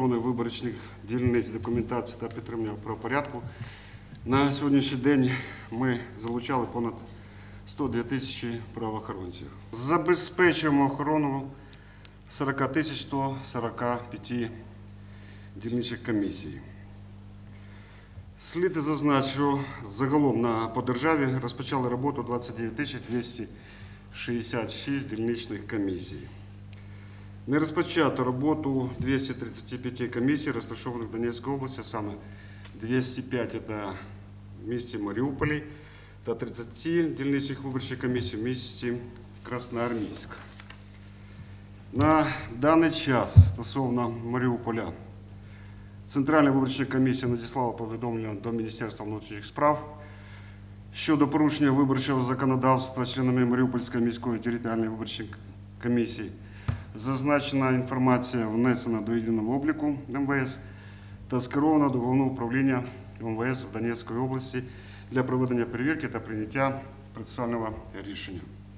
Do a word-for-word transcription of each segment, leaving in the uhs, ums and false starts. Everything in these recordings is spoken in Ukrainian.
охорони виборчих дільниць, документації та підтримання правопорядку. На сьогоднішній день ми залучали понад сто дві тисячі правоохоронців. Забезпечуємо охорону сорок тисяч сто сорок п'ять дільничних комісій. Слід зазначити, що загалом на, по державі розпочали роботу двадцять дев'ять тисяч двісті шістдесят шість дільничних комісій. Не розпочато роботу двісті тридцять п'ять комісій, розташованих в Донецькій області, саме двісті п'ять – це в місті Маріуполі, та тридцять дільничних виборчих комісій в місті Красноармійськ. На даний час стосовно Маріуполя Центральна виборча комісія надіслала повідомлення до Міністерства внутрішніх справ щодо порушення виборчого законодавства членами Маріупольської міської територіальної виборчої комісії. Зазначена інформація внесена до єдиного обліку Ем Ве Ес та скерована до Головного управління Ем Ве Ес в Донецькій області для проведення перевірки та прийняття процесуального рішення.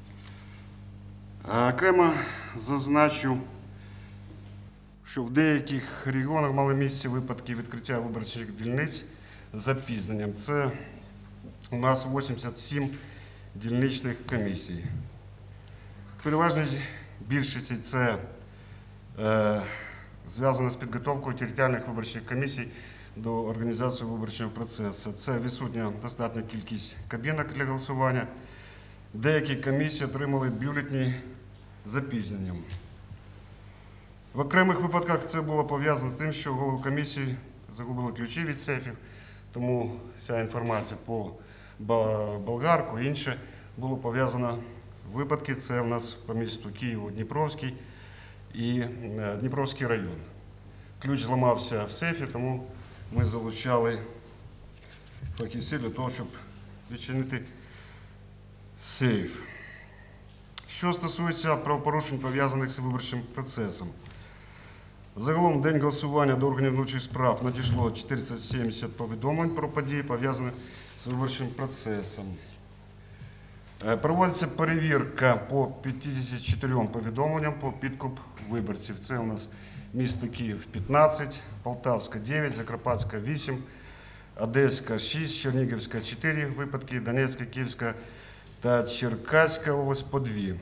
Окремо зазначу, що в деяких регіонах мали місце випадки відкриття виборчих дільниць з запізненням. Це у нас вісімдесят сім дільничних комісій. В переважній більшості це е, зв'язано з підготовкою територіальних виборчих комісій до організації виборчого процесу. Це відсутня достатня кількість кабінок для голосування. Деякі комісії отримали бюлетені з запізненням. В окремих випадках це було пов'язано з тим, що голови комісії загубили ключі від сейфів, тому вся інформація по Болгарку і інше було пов'язано випадки. Це у нас по місту Києву Дніпровський і Дніпровський район. Ключ зламався в сейфі, тому ми залучали фахівців для того, щоб відчинити сейф. Що стосується правопорушень, пов'язаних з виборчим процесом. Загалом в день голосування до органів внутрішніх справ надійшло чотириста сімдесят повідомлень про події, пов'язані з виборчим процесом. Проводиться перевірка по п'ятдесят чотирьом повідомленням по підкуп виборців. Це у нас місто Київ п'ятнадцять, Полтавська дев'ять, Закарпатська вісім, Одеська шість, Чернігівська чотири випадки, Донецька, Київська та Черкаська область по дві.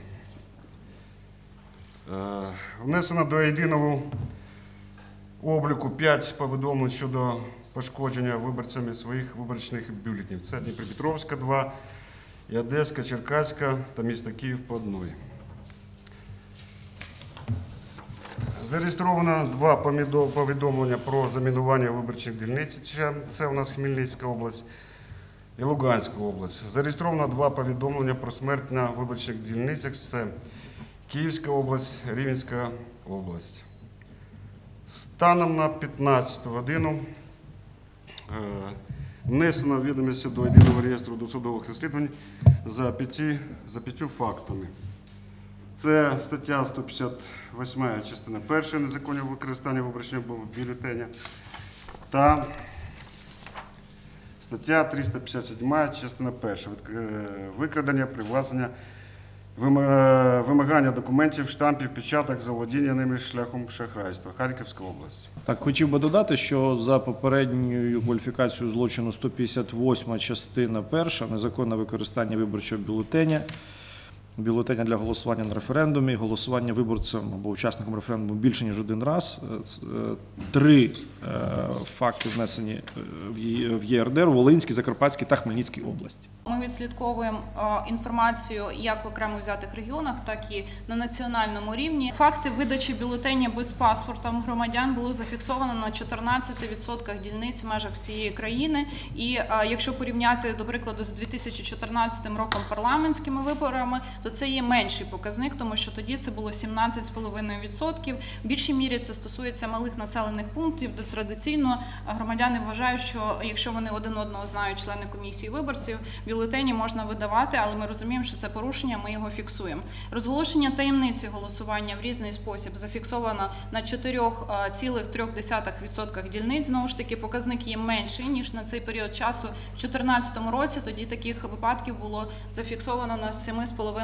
Внесено до єдиного обліку п'ять повідомлень щодо пошкодження виборцями своїх виборчних бюлетенів. Це Дніпропетровська два, і Одеська, Черкаська та місто Київ по одній. Зареєстровано два повідомлення про замінування виборчих дільниць. Це у нас Хмельницька область і Луганська область. Зареєстровано два повідомлення про смерть на виборчих дільницях. Це Київська область, Рівненська область. Станом на п'ятнадцяту годину внесено відомості до єдиного реєстру досудових розслідувань за п'яти, за п'ятью фактами. Це стаття сто п'ятдесят восьма, частина перша, незаконне використання виборчого бюлетеня, та стаття триста п'ятдесят сьома, частина перша, викрадення, привласнення, вимагання документів, штампів, печаток, заволодіння ними шляхом шахрайства. Харківська область. Так, хотів би додати, що за попередньою кваліфікацією злочину сто п'ятдесят восьма, частина перша, незаконне використання виборчого бюлетеня, бюлетеня для голосування на референдумі, голосування виборцем або учасником референдуму більше, ніж один раз. Три факти внесені в Є Ер Де Ер у Волинській, Закарпатській та Хмельницькій області. Ми відслідковуємо інформацію як в окремо взятих регіонах, так і на національному рівні. Факти видачі бюлетеня без паспорта громадян було зафіксовано на чотирнадцяти відсотках дільниць в межах всієї країни. І якщо порівняти, до прикладу, з дві тисячі чотирнадцятим роком парламентськими виборами, то це є менший показник, тому що тоді це було сімнадцять цілих п'ять десятих відсотка. В більшій мірі це стосується малих населених пунктів, де традиційно громадяни вважають, що якщо вони один одного знають, члени комісії виборців, бюлетені можна видавати, але ми розуміємо, що це порушення, ми його фіксуємо. Розголошення таємниці голосування в різний спосіб зафіксовано на чотири цілих три десятих відсотка дільниць. Знову ж таки, показник є менший, ніж на цей період часу. В дві тисячі чотирнадцятому році тоді таких випадків було зафіксовано на сім цілих п'ять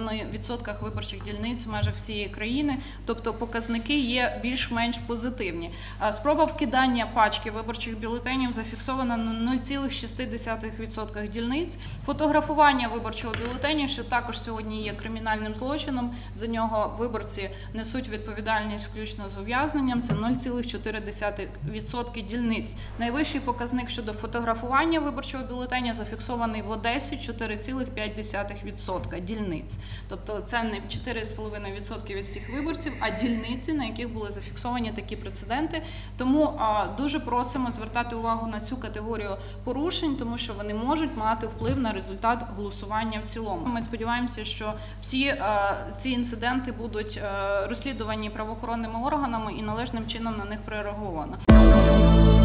відсотках виборчих дільниць в межах всієї країни, тобто показники є більш-менш позитивні. Спроба вкидання пачки виборчих бюлетенів зафіксована на нуль цілих шість десятих відсотка дільниць. Фотографування виборчого бюлетеня, що також сьогодні є кримінальним злочином, за нього виборці несуть відповідальність включно з ув'язненням, це нуль цілих чотири десятих відсотка дільниць. Найвищий показник щодо фотографування виборчого бюлетеня зафіксований в Одесі – чотири цілих п'ять десятих відсотка дільниць. Тобто це не чотири цілих п'ять десятих відсотка від всіх виборців, а дільниці, на яких були зафіксовані такі прецеденти. Тому а, дуже просимо звертати увагу на цю категорію порушень, тому що вони можуть мати вплив на результат голосування в цілому. Ми сподіваємося, що всі а, ці інциденти будуть а, розслідувані правоохоронними органами і належним чином на них прореаговано.